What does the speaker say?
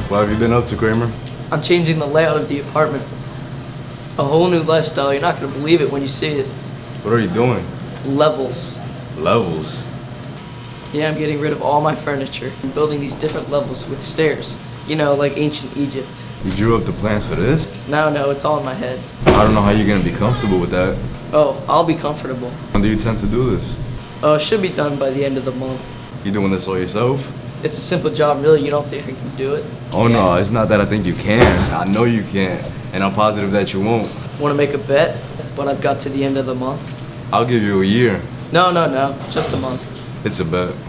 What have you been up to, Kramer? I'm changing the layout of the apartment. A whole new lifestyle. You're not going to believe it when you see it. What are you doing? Levels. Levels? Yeah, I'm getting rid of all my furniture and building these different levels with stairs. You know, like ancient Egypt. You drew up the plans for this? No, it's all in my head. I don't know how you're gonna be comfortable with that. Oh, I'll be comfortable. When do you tend to do this? It should be done by the end of the month. You doing this all yourself? It's a simple job, really. You don't think I can do it? Oh no, it's not that I think you can. I know you can, and I'm positive that you won't. Want to make a bet? But I've got to the end of the month? I'll give you a year. No, just a month. It's a bet.